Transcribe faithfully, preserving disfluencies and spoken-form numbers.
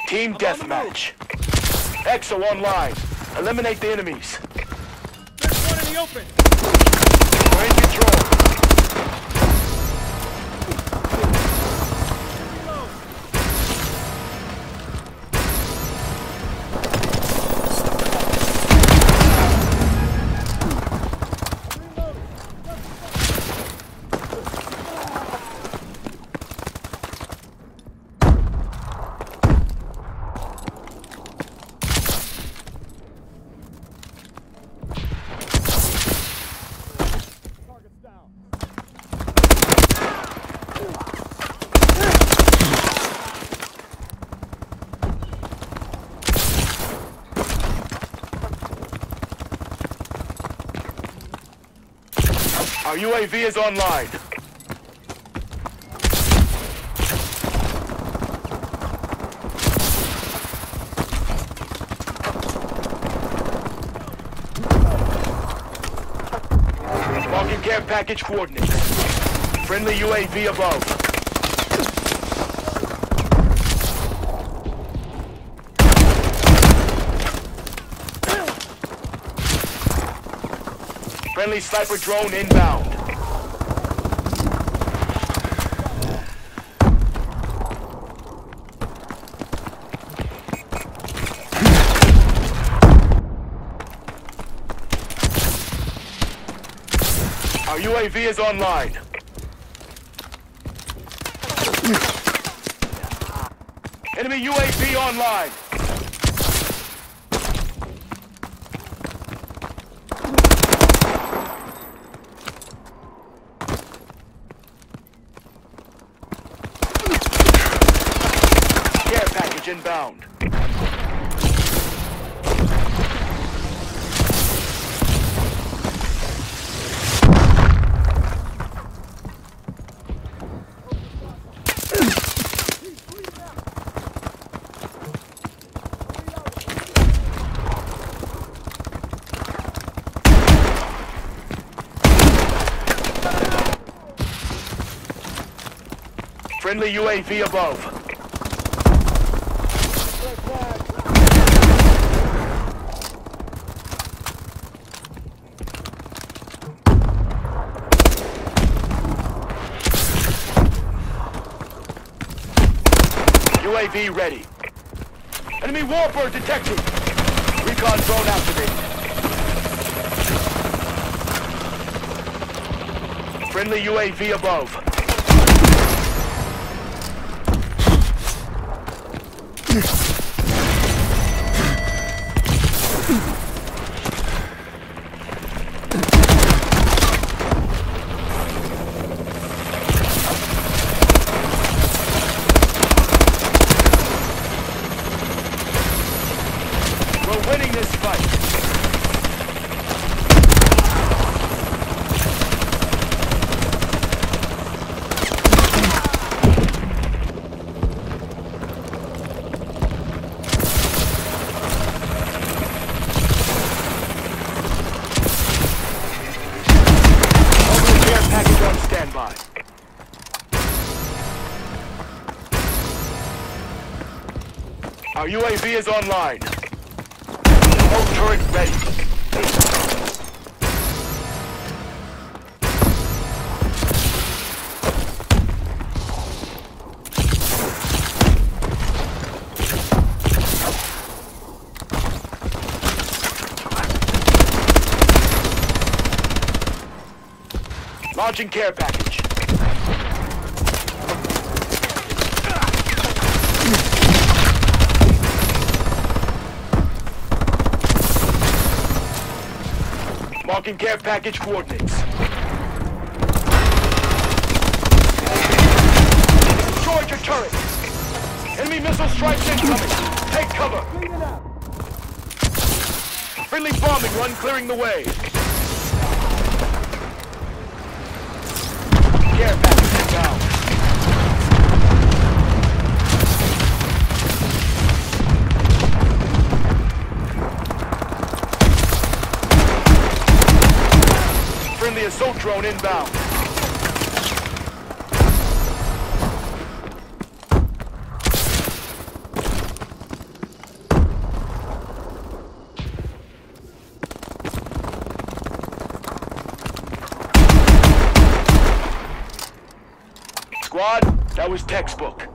Team deathmatch. Exo online. Eliminate the enemies. There's one in the open. We're in control. Our U A V is online. Marking care package coordinates. Friendly U A V above. Friendly sniper drone inbound. Our U A V is online. Enemy U A V online. Care package inbound. Friendly U A V above. U A V ready. Enemy warbird detected. Recon drone activated. Friendly U A V above. We're winning this fight. Standby. Our U A V is online. Remote turret ready. Launching care package. Marking care package coordinates. Destroyed your turret. Enemy missile strikes incoming. Take cover. Friendly bombing run clearing the way. Care package down. Friendly assault drone inbound. Squad, that was textbook.